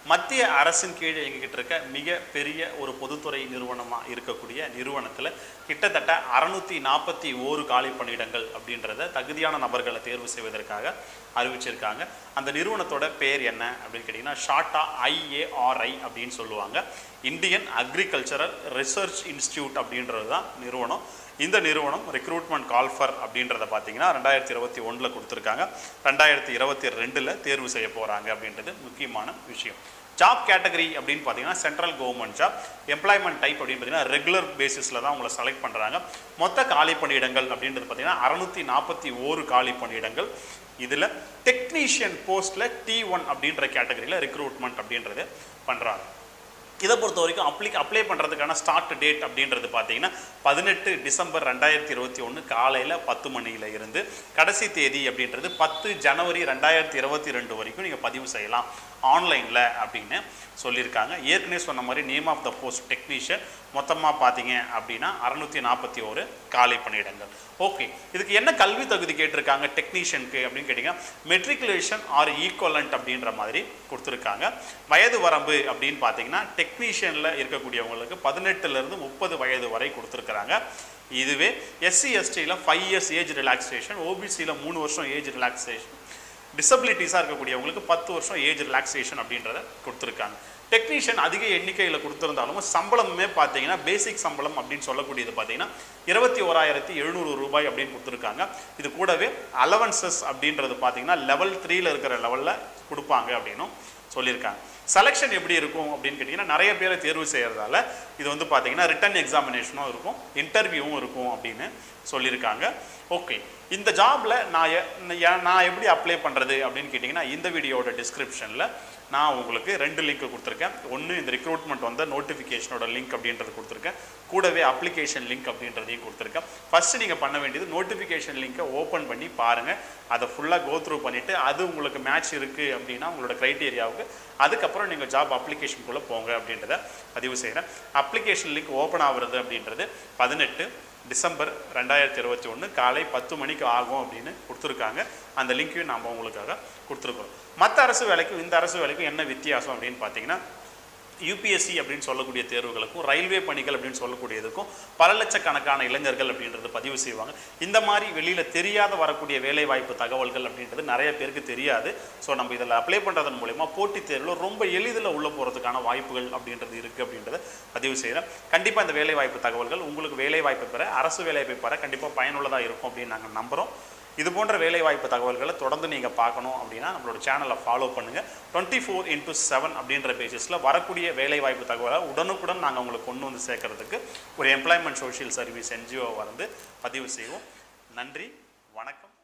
மத்திய அரசின் கீழே இயங்கிக்கிட்டு இருக்க மிக பெரிய ஒரு பொதுத்துறை நிறுவனமாக இருக்கக்கூடிய நிறுவனத்தில் கிட்டத்தட்ட 641 காலி பணியிடங்கள் அப்படின்றத தகுதியான நபர்களை தேர்வு செய்வதற்காக அறிவிச்சிருக்காங்க. அந்த நிறுவனத்தோட பேர் என்ன அப்படின்னு கேட்டிங்கன்னா ஷார்ட்டா IARI அப்படின்னு சொல்லுவாங்க. இந்தியன் அக்ரிகல்ச்சரல் ரிசர்ச் இன்ஸ்டியூட் அப்படின்றது தான் நிறுவனம். இந்த நிறுவனம் ரெக்ரூட்மெண்ட் கால்ஃபர் அப்படின்றத பார்த்தீங்கன்னா 2021 கொடுத்துருக்காங்க. 2022 தேர்வு செய்ய போகிறாங்க அப்படின்றது முக்கியமான விஷயம். ஜாப் கேட்டகரி அப்படின்னு பார்த்தீங்கன்னா central government job. Employment type அப்படின்னு பார்த்தீங்கன்னா ரெகுலர் பேசிஸில் தான் உங்களை செலக்ட் பண்ணுறாங்க. மொத்த காலி பணியிடங்கள் அப்படின்றது பார்த்தீங்கன்னா 641 காலி பணியிடங்கள். இதில் டெக்னீஷியன் போஸ்ட்டில் T1 அப்படின்ற கேட்டகரியில் ரெக்ரூட்மெண்ட் அப்படின்றது பண்ணுறாங்க. இதை பொறுத்த வரைக்கும் அப்ளை பண்ணுறதுக்கான ஸ்டார்ட் டேட் அப்படின்றது பார்த்தீங்கன்னா 18 டிசம்பர் 2021 காலையில் 10 மணியில் இருந்து கடைசி தேதி அப்படின்றது 10 ஜனவரி 2022 வரைக்கும் நீங்கள் பதிவு செய்யலாம் ஆன்லைனில் அப்படின்னு சொல்லியிருக்காங்க. ஏற்கனவே சொன்ன மாதிரி name of the post technician மொத்தமாக பார்த்தீங்க அப்படின்னா 641 காலி பணியிடங்கள். ஓகே, இதுக்கு என்ன கல்வி தகுதி கேட்டிருக்காங்க டெக்னீஷியனுக்கு அப்படின்னு கேட்டிங்கன்னா மெட்ரிகுலேஷன் ஆர் ஈக்குவலண்ட் அப்படின்ற மாதிரி கொடுத்துருக்காங்க. வயது வரம்பு அப்படின்னு பார்த்தீங்கன்னா டெக்னீஷியனில் இருக்கக்கூடியவங்களுக்கு 18லேருந்து 30 வயது வரை கொடுத்துருக்குறாங்க. இதுவே SC STயில் 5 years ஏஜ் ரிலாக்ஸேஷன், OBCயில் 3 வருஷம் ஏஜ் ரிலாக்ஸேஷன், டிசபிலிட்டிஸாக இருக்கக்கூடியவங்களுக்கு 10 வருஷம் ஏஜ் ரிலாக்ஸேஷன் அப்படின்றத கொடுத்துருக்காங்க. டெக்னீஷியன் அதிக எண்ணிக்கையில் கொடுத்துருந்தாலும் சம்பளமே பார்த்தீங்கன்னா பேசிக் சம்பளம் அப்படின்னு சொல்லக்கூடியது பார்த்தீங்கன்னா 21,700 ரூபாய் அப்படின்னு கொடுத்துருக்காங்க. இது கூடவே அலவன்சஸ் அப்படின்றது பார்த்தீங்கன்னா லெவல் 3ல் இருக்கிற லெவலில் கொடுப்பாங்க அப்படின்னும் சொல்லியிருக்காங்க. செலெக்ஷன் எப்படி இருக்கும் அப்படின்னு கேட்டிங்கன்னா நிறைய பேரை தேர்வு செய்கிறதால இது வந்து பார்த்தீங்கன்னா ரிட்டன் எக்ஸாமினேஷனும் இருக்கும், இன்டர்வியூவும் இருக்கும் அப்படின்னு சொல்லியிருக்காங்க. ஓகே, இந்த ஜாபில் நான் எப்படி அப்ளை பண்ணுறது அப்படின்னு கேட்டிங்கன்னா இந்த வீடியோட டிஸ்கிரிப்ஷனில் நான் உங்களுக்கு 2 லிங்க் கொடுத்துருக்கேன். ஒன்று இந்த ரெக்ரூட்மெண்ட் வந்த நோட்டிஃபிகேஷனோட லிங்க் அப்படின்றது கொடுத்துருக்கேன், கூடவே அப்ளிகேஷன் லிங்க் அப்படின்றதையும் கொடுத்துருக்கேன். ஃபஸ்ட்டு நீங்கள் பண்ண வேண்டியது நோட்டிஃபிகேஷன் லிங்க்கை ஓப்பன் பண்ணி பாருங்கள், அதை ஃபுல்லாக கோ த்ரூ பண்ணிவிட்டு அது உங்களுக்கு மேட்ச் இருக்குது அப்படின்னா உங்களோட க்ரைட்டீரியாவுக்கு அதுக்கப்புறம் நீங்கள் ஜாப் அப்ளிகேஷனுக்குள்ளே போங்க அப்படின்றத பதிவு செய்கிறேன். அப்ளிகேஷன் லிங்க் ஓப்பன் ஆகுறது அப்படின்றது 18 டிசம்பர் 2021 காலை 10 மணிக்கு ஆகும் அப்படின்னு கொடுத்துருக்காங்க. அந்த லிங்க்கையும் நாம் உங்களுக்காக கொடுத்துருக்கோம். மற்ற அரசு வேலைக்கும் இந்த அரசு வேலைக்கும் என்ன வித்தியாசம் அப்படின்னு பார்த்தீங்கன்னா UPSC அப்படின்னு சொல்லக்கூடிய தேர்வுகளுக்கும் ரயில்வே பணிகள் அப்படின்னு சொல்லக்கூடியதுக்கும் பல லட்சக்கணக்கான இளைஞர்கள் அப்படின்றது பதிவு செய்வாங்க. இந்த மாதிரி வெளியில் தெரியாத வரக்கூடிய வேலைவாய்ப்பு தகவல்கள் அப்படின்றது நிறைய பேருக்கு தெரியாது. ஸோ நம்ம இதில் அப்ளை பண்ணுறதன் மூலமா போட்டித் தேர்வில் ரொம்ப எளிதில் உள்ளே போகிறதுக்கான வாய்ப்புகள் அப்படின்றது இருக்குது அப்படின்றத பதிவு செய்கிறேன். கண்டிப்பாக இந்த வேலைவாய்ப்பு தகவல்கள் உங்களுக்கு வேலைவாய்ப்பு பெற அரசு வேலைவாய்ப்பு பெற கண்டிப்பாக பயனுள்ளதாக இருக்கும் அப்படின்னு நாங்கள் நம்புகிறோம். இது போன்ற வேலைவாய்ப்பு தகவல்களை தொடர்ந்து நீங்கள் பார்க்கணும் அப்படின்னா நம்மளோட சேனலை ஃபாலோ பண்ணுங்கள். 24x7 அப்படின்ற பேஜஸில் வரக்கூடிய வேலைவாய்ப்பு தகவலை உடனுக்குடன் நாங்கள் உங்களுக்கு கொண்டு வந்து சேர்க்கறதுக்கு ஒரு எம்ப்ளாய்மெண்ட் சோஷியல் சர்வீஸ் NGO வந்து பதிவு செய்வோம். நன்றி, வணக்கம்.